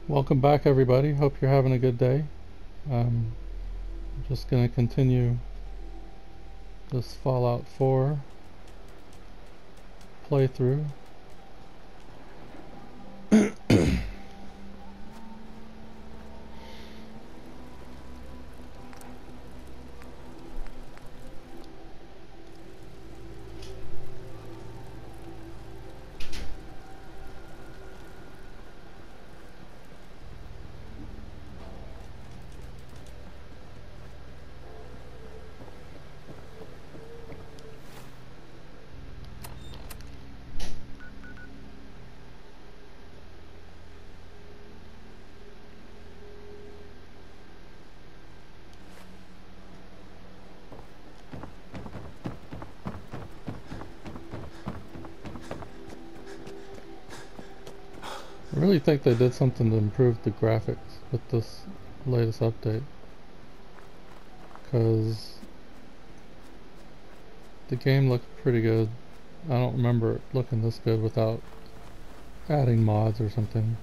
Welcome back, everybody. Hope you're having a good day. I'm just going to continue this Fallout 4 playthrough. I really think they did something to improve the graphics with this latest update, because the game looked pretty good. I don't remember it looking this good without adding mods or something.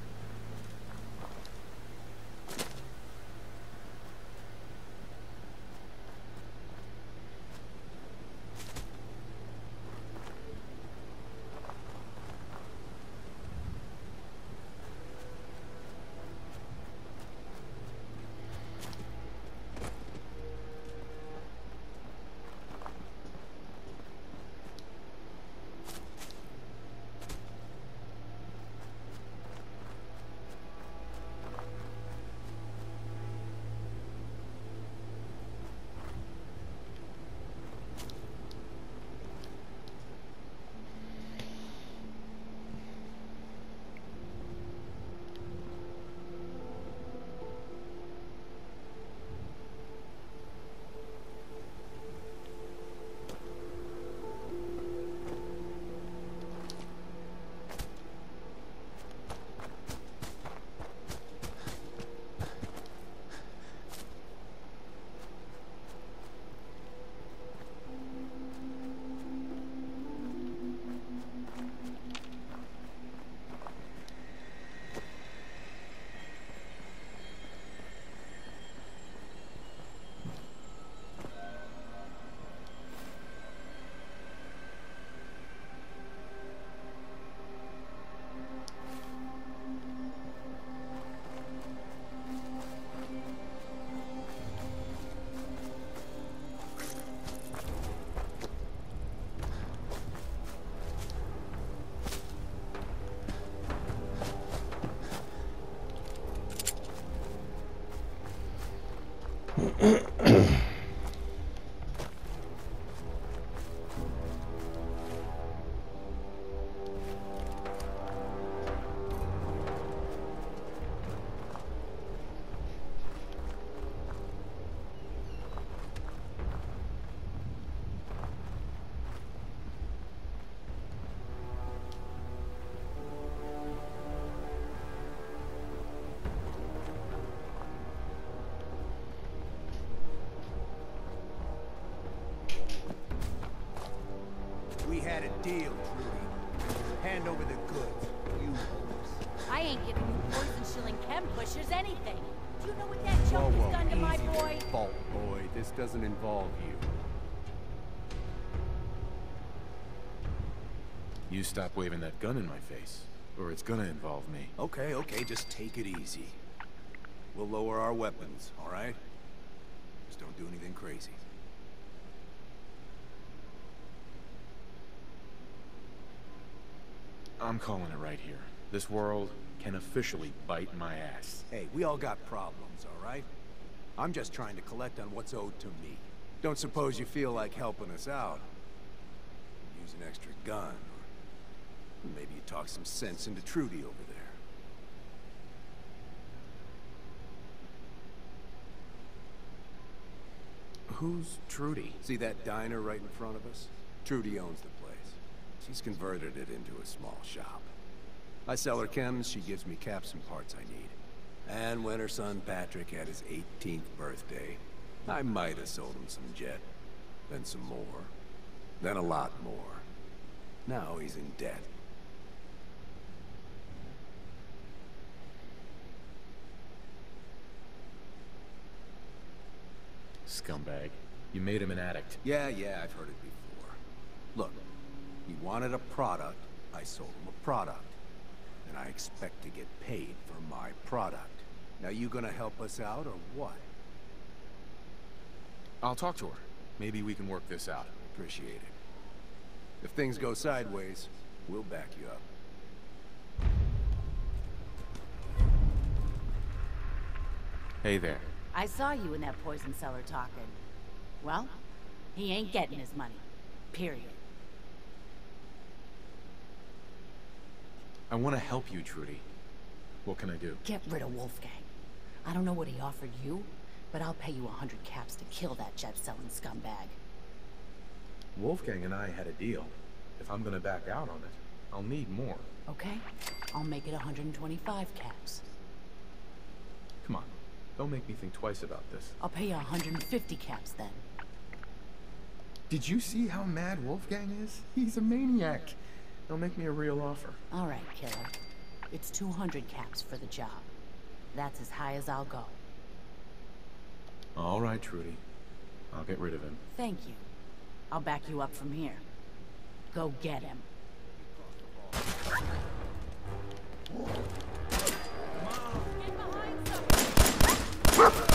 We had a deal, Trudy. Hand over the goods. You boys. I ain't giving you poison-shilling chem pushers anything. Do you know what that Whoa, junk has done to my easy boy? there, Fault boy. This doesn't involve you. You stop waving that gun in my face, or it's gonna involve me. Okay, just take it easy. We'll lower our weapons, all right? Just don't do anything crazy. I'm calling it right here. This world can officially bite my ass. Hey, we all got problems, all right? I'm just trying to collect on what's owed to me. Don't suppose you feel like helping us out? Use an extra gun, or maybe you talk some sense into Trudy over there. Who's Trudy? See that diner right in front of us? Trudy owns the place. She's converted it into a small shop. I sell her chems, she gives me caps and parts I need. And when her son Patrick had his 18th birthday, I might have sold him some jet. Then some more. Then a lot more. Now he's in debt. Scumbag. You made him an addict. Yeah, I've heard it before. Look, he wanted a product, I sold him a product. And I expect to get paid for my product. Now you gonna help us out or what? I'll talk to her. Maybe we can work this out. Appreciate it. If things go sideways, we'll back you up. Hey there. I saw you in that poison cellar talking. Well, he ain't getting his money. Period. I want to help you, Trudy. What can I do? Get rid of Wolfgang. I don't know what he offered you, but I'll pay you 100 caps to kill that jet-selling scumbag. Wolfgang and I had a deal. If I'm gonna back out on it, I'll need more. Okay? I'll make it 125 caps. Come on. Don't make me think twice about this. I'll pay you 150 caps then. Did you see how mad Wolfgang is? He's a maniac. Don't make me a real offer. All right, killer. It's 200 caps for the job. That's as high as I'll go. All right, Trudy. I'll get rid of him. Thank you. I'll back you up from here. Go get him. Get behind someone!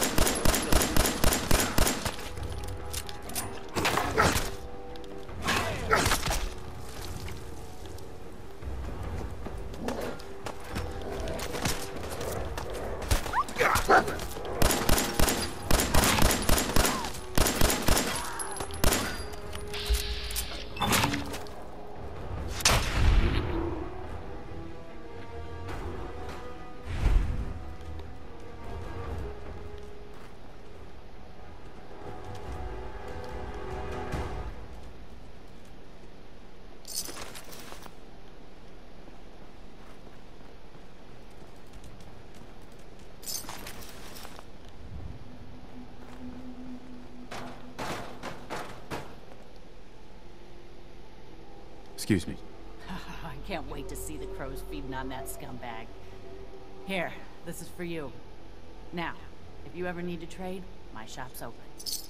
Excuse me. I can't wait to see the crows feeding on that scumbag. Here, this is for you. Now, if you ever need to trade, my shop's open.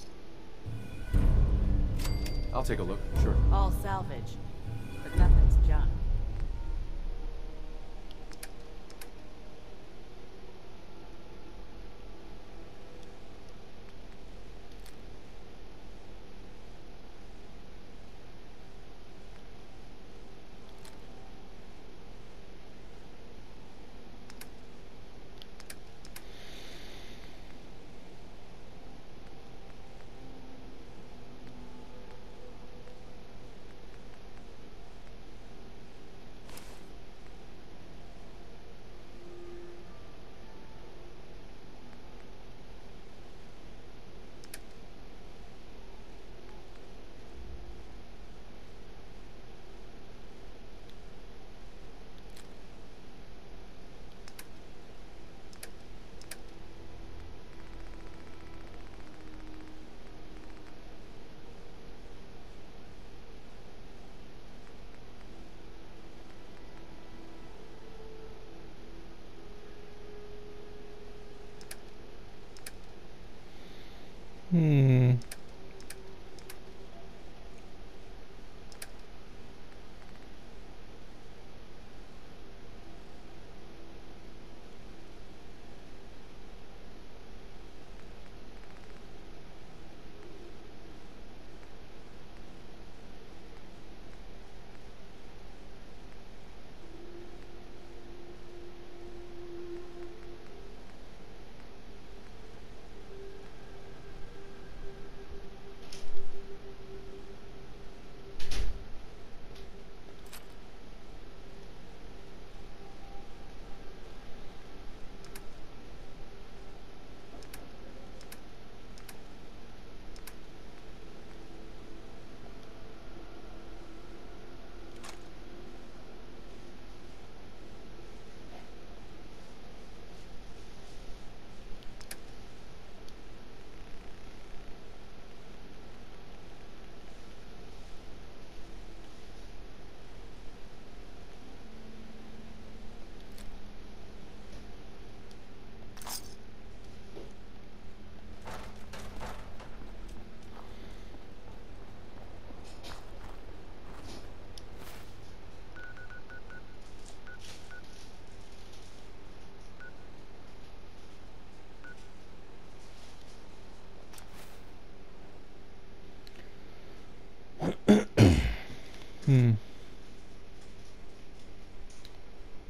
I'll take a look, sure. All salvage, but nothing's junk.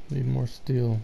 Need more steel.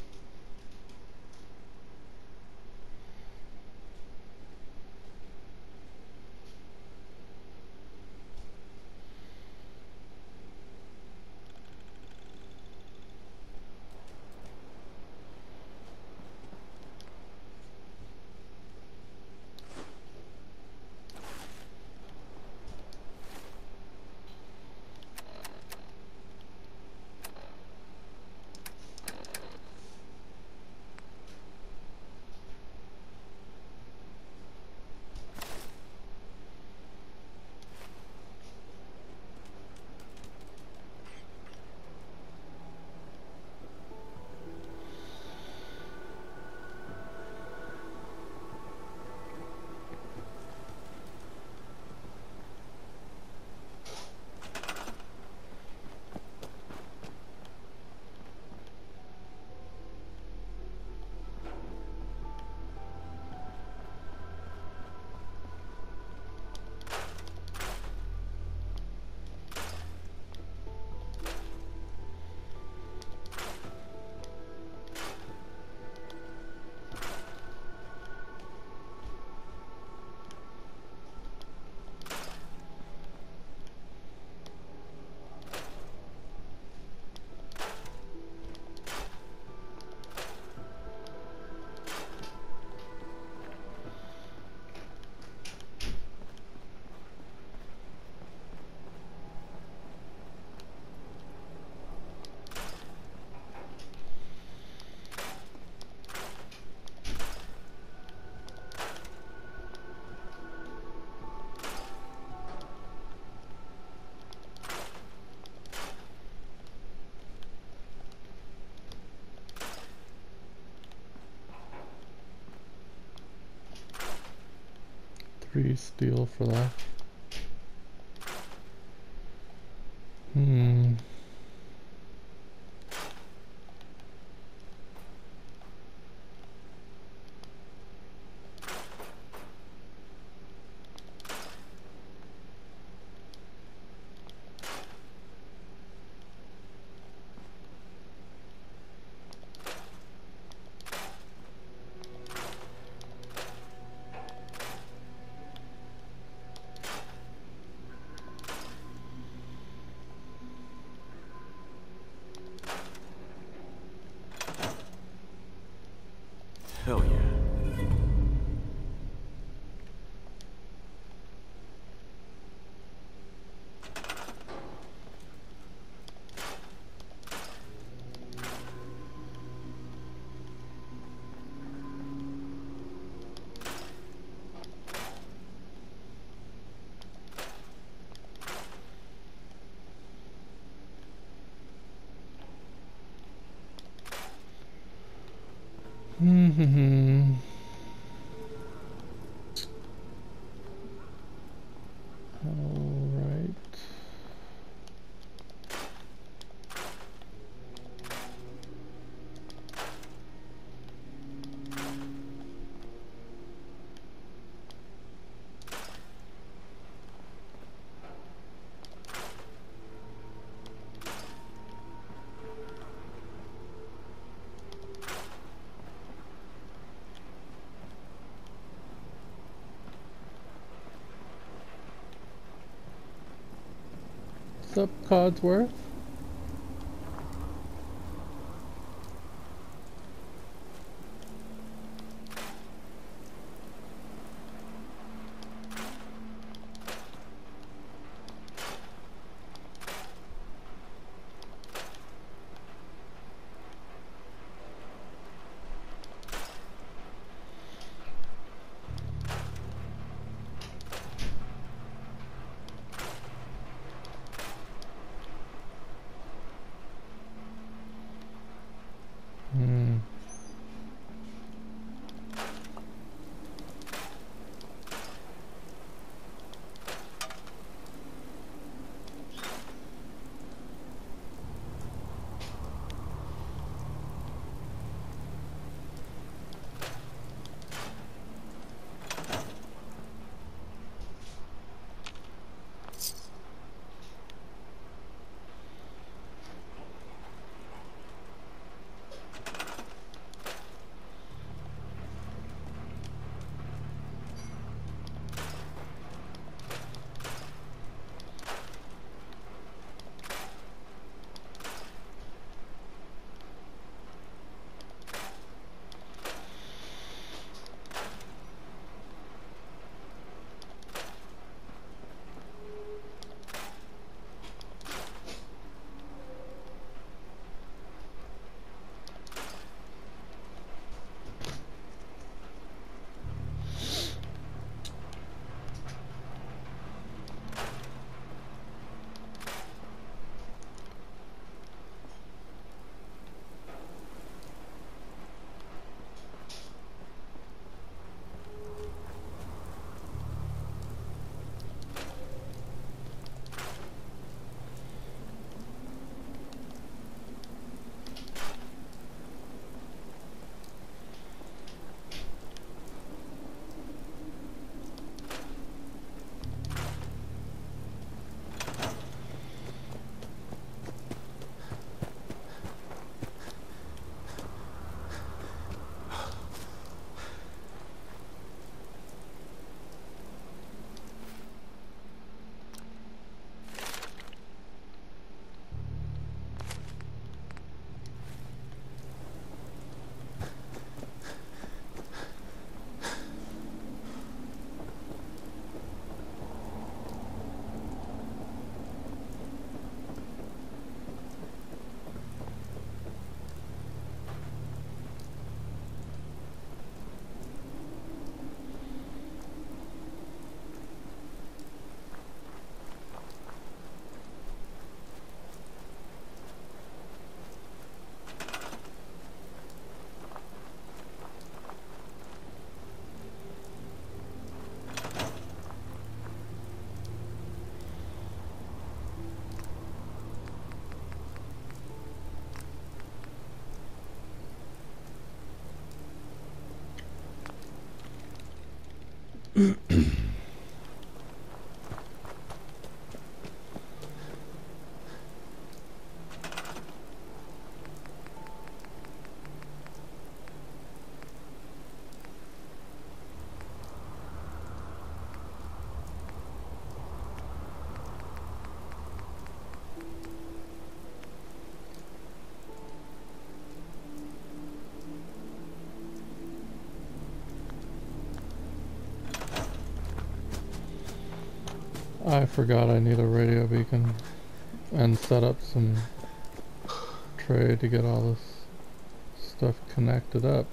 Three steel for that. Hell yeah. All right. What's up, Codsworth? I forgot I need a radio beacon and set up some trade to get all this stuff connected up.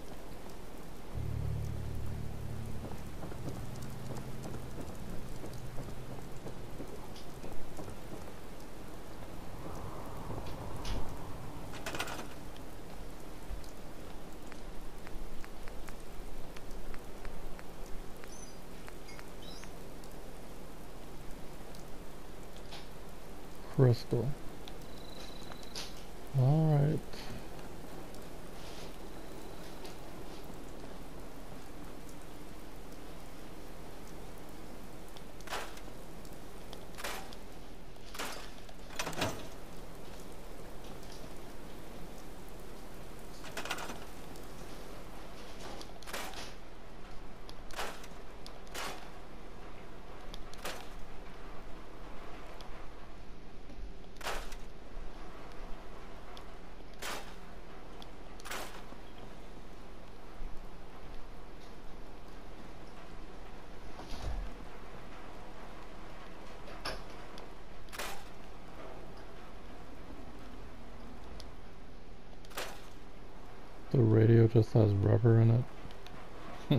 Crystal. All right. The radio just has rubber in it.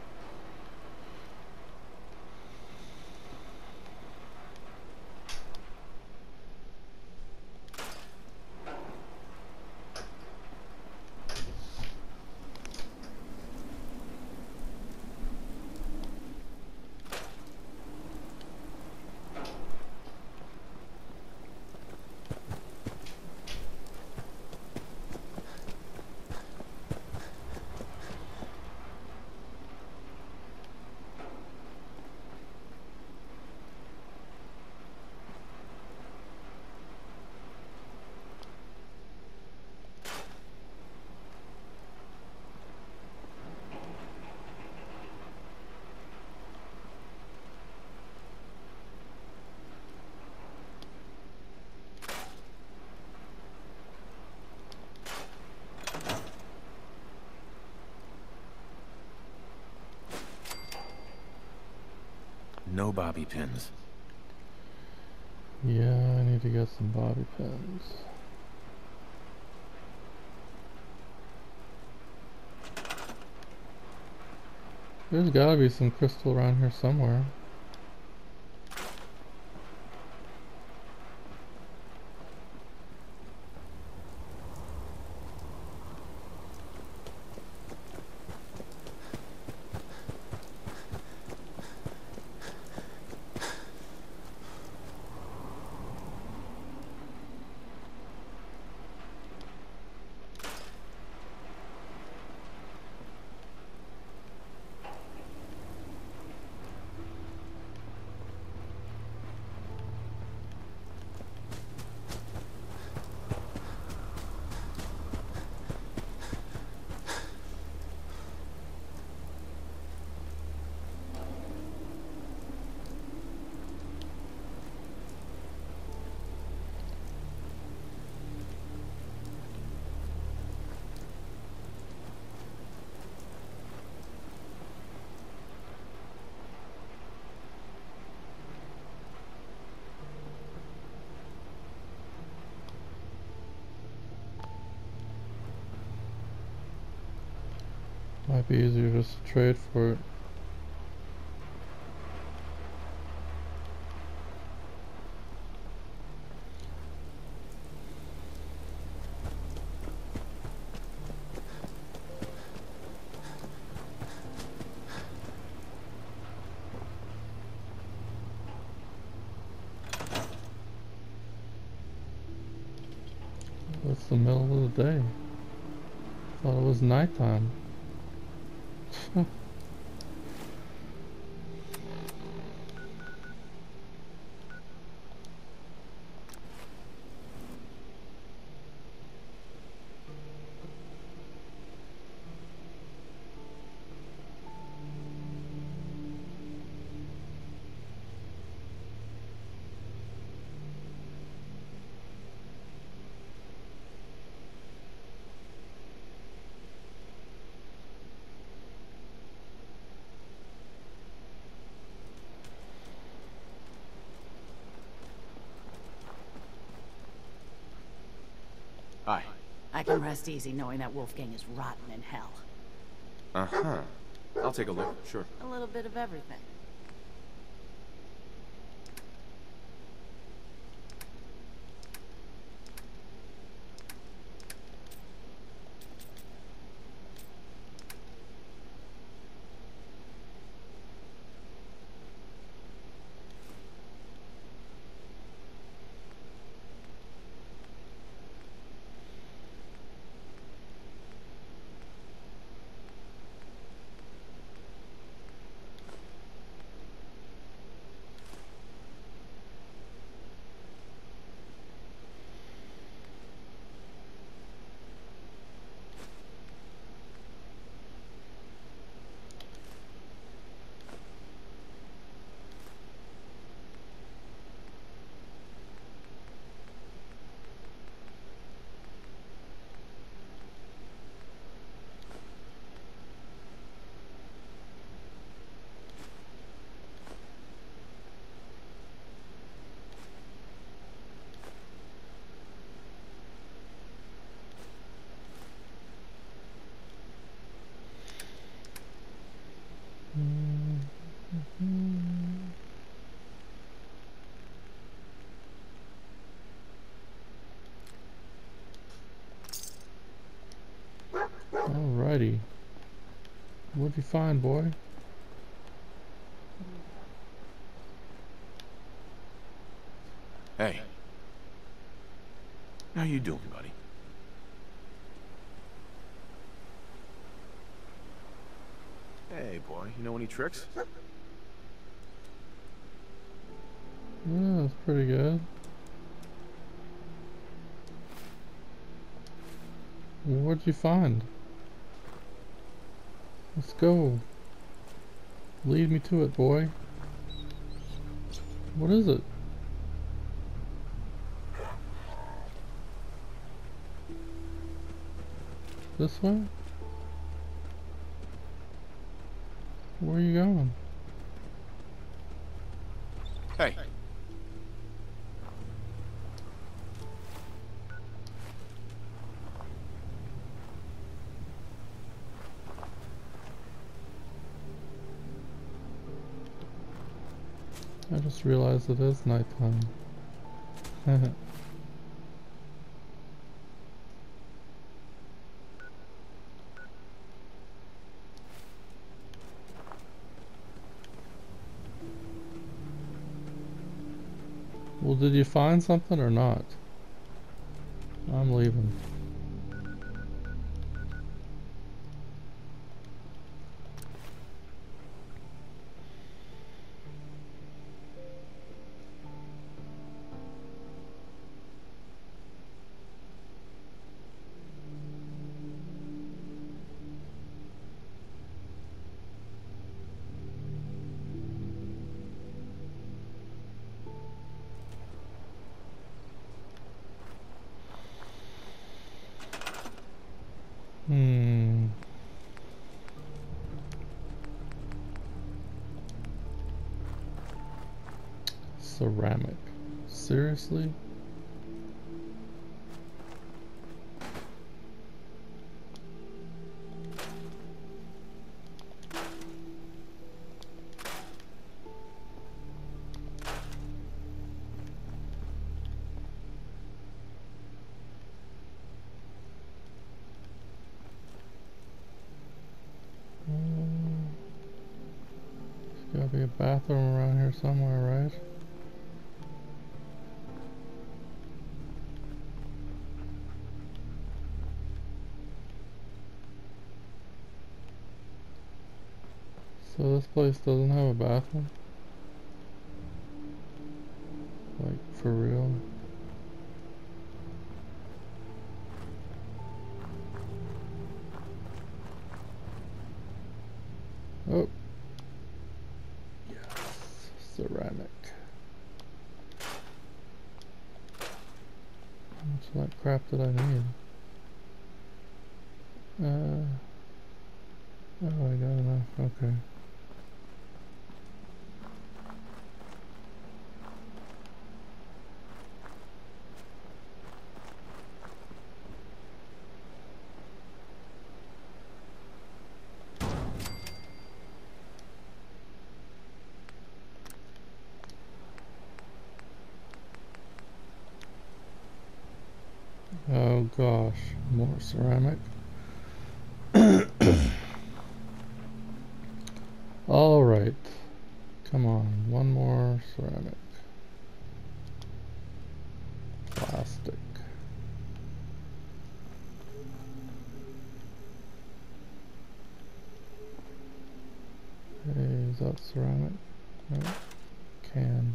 No bobby pins. Yeah, I need to get some bobby pins. There's gotta be some crystal around here somewhere. Might be easier just to trade for it. It's the middle of the day. Thought it was nighttime. Hi. I can rest easy knowing that Wolfgang is rotten in hell. Uh-huh. I'll take a look, sure. A little bit of everything. Alrighty. What'd you find, boy? Hey. How you doing, buddy? Hey, boy. You know any tricks? Yeah, that's pretty good. What'd you find? Let's go. Lead me to it, boy. What is it? This way? Where are you going? Hey. I just realized it is nighttime. Well, did you find something or not? I'm leaving. Ceramic. Seriously? There's gotta be a bathroom around here somewhere, right? So this place doesn't have a bathroom? Like, for real? Oh. Yes. Ceramic. How much of that crap did I need? Oh, I got enough. Okay. gosh, more ceramic. Alright. Come on, one more ceramic. Plastic. Hey, is that ceramic? No. Can.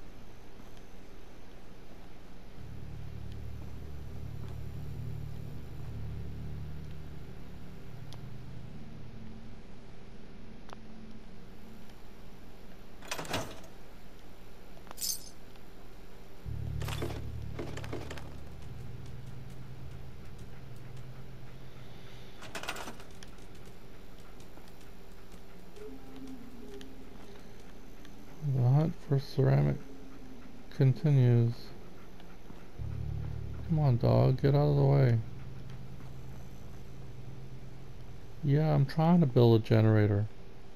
The hunt for ceramic continues. Come on, dog, get out of the way. Yeah, I'm trying to build a generator.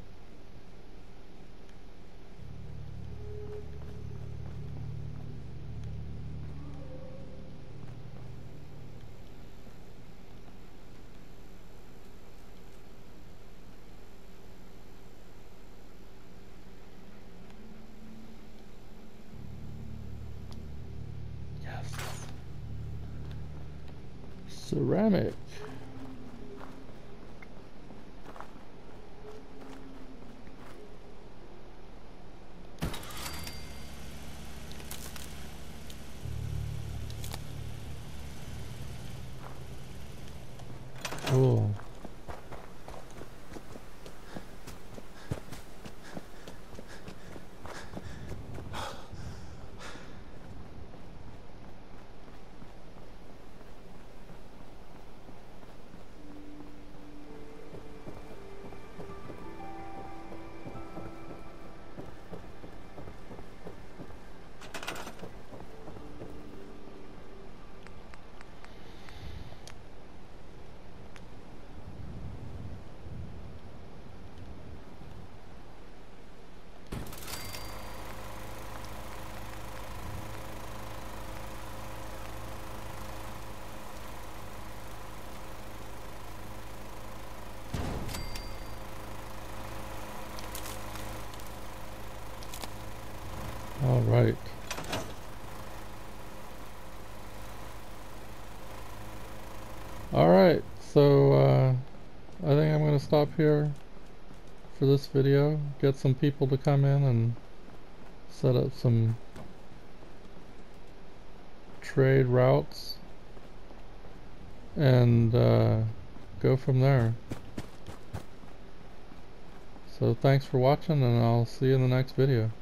Yes. Ceramic. Cool. All right. All right. So I think I'm going to stop here for this video. Get some people to come in and set up some trade routes and go from there. So thanks for watching, and I'll see you in the next video.